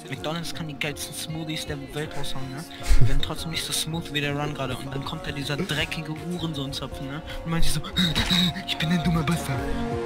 McDonald's kann die geilsten Smoothies der Welt raushauen, ne? Die werden trotzdem nicht so smooth wie der Run gerade. Und dann kommt da dieser dreckige Uhrensohn-Zopfen, ne? Und meint sich so, ich bin ein dummer Bastard.